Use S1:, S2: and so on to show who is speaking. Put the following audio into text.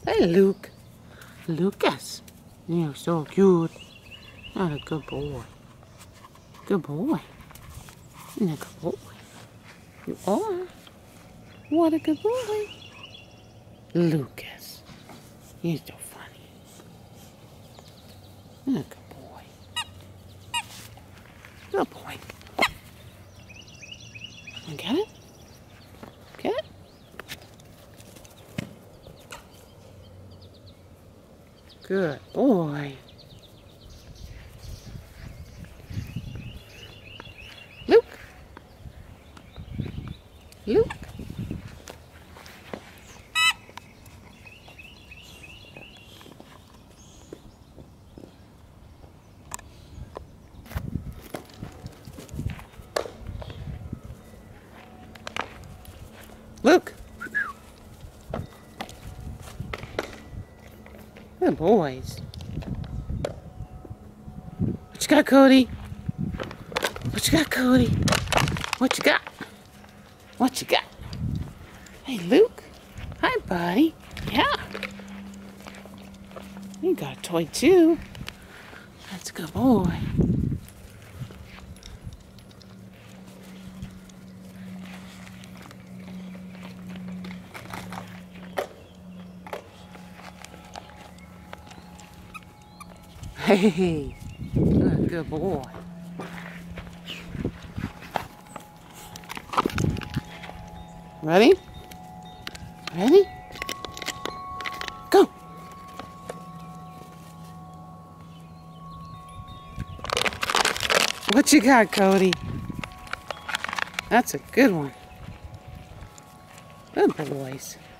S1: Hey, Luke. Lucas. You're so cute. Not a good boy. Good boy. You're a good boy. You are. What a good boy. Lucas. You're so funny. You're a good boy. Good boy. You get it? Get it? Good boy. Luke. Luke. Luke. Good boys. What you got, Cody? What you got, Cody? What you got? What you got? Hey, Luke. Hi, buddy. Yeah. You got a toy, too. That's a good boy. Hey, good boy. Ready? Ready? Go! What you got, Cody? That's a good one. Good boys.